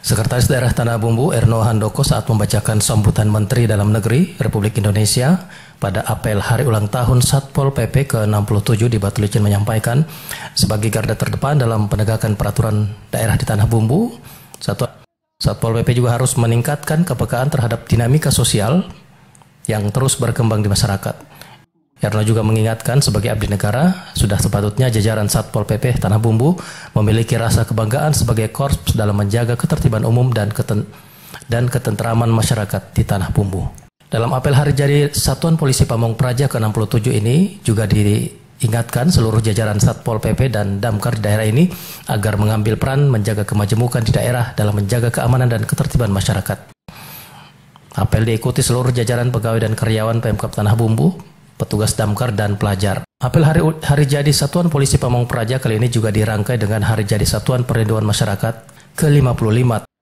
Sekretaris Daerah Tanah Bumbu Erno Handoko saat membacakan sambutan Menteri Dalam Negeri Republik Indonesia pada apel hari ulang tahun Satpol PP ke-67 di Batu Licin menyampaikan, sebagai garda terdepan dalam penegakan peraturan daerah di Tanah Bumbu, Satpol PP juga harus meningkatkan kepekaan terhadap dinamika sosial yang terus berkembang di masyarakat. Erno juga mengingatkan sebagai abdi negara, sudah sepatutnya jajaran Satpol PP Tanah Bumbu memiliki rasa kebanggaan sebagai korps dalam menjaga ketertiban umum dan ketentraman masyarakat di Tanah Bumbu. Dalam apel hari jadi Satuan Polisi Pamong Praja ke-67 ini juga diingatkan seluruh jajaran Satpol PP dan Damkar di daerah ini agar mengambil peran menjaga kemajemukan di daerah dalam menjaga keamanan dan ketertiban masyarakat. Apel diikuti seluruh jajaran pegawai dan karyawan Pemkab Tanah Bumbu, petugas damkar dan pelajar. Apel hari jadi Satuan Polisi Pamong Praja kali ini juga dirangkai dengan hari jadi Satuan Perlindungan Masyarakat ke-55